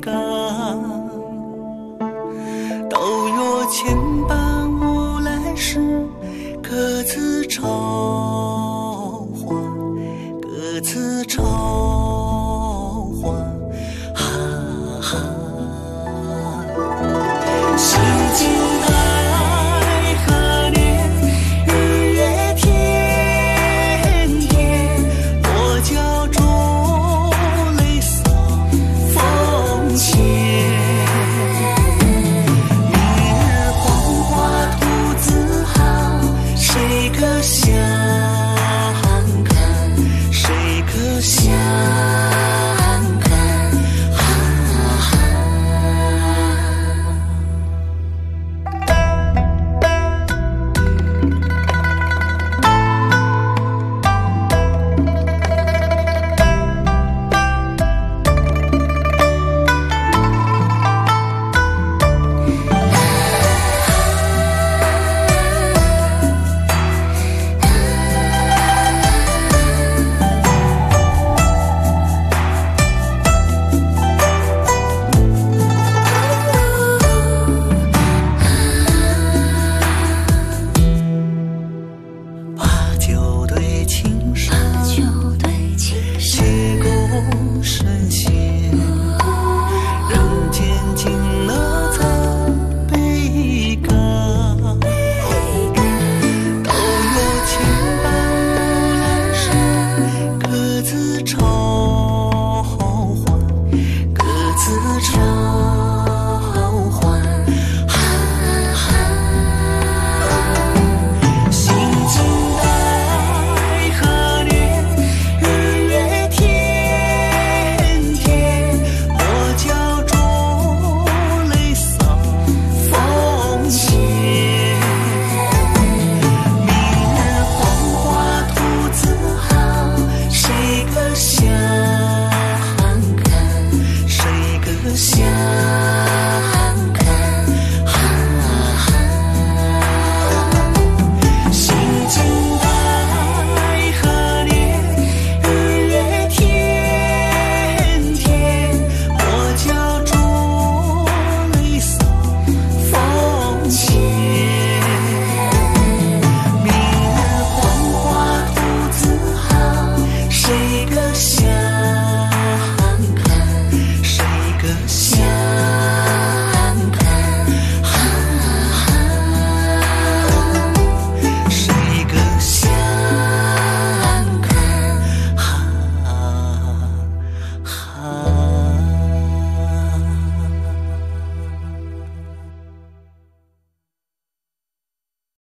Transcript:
岗。都若千般无来时，各自朝花，各自朝花，哈哈。西京太和年，日月天天，我教珠泪洒风前。明日黄花兔子好，谁可相看？谁可相看？哈哈。把酒对青山，谢公神仙。人间尽了残悲歌，都有千般无来时，各自朝花，各自朝花，哈哈。心经太和年，日月天天，我教珠泪洒风前。明日黄花兔子好，谁可相看？谁可相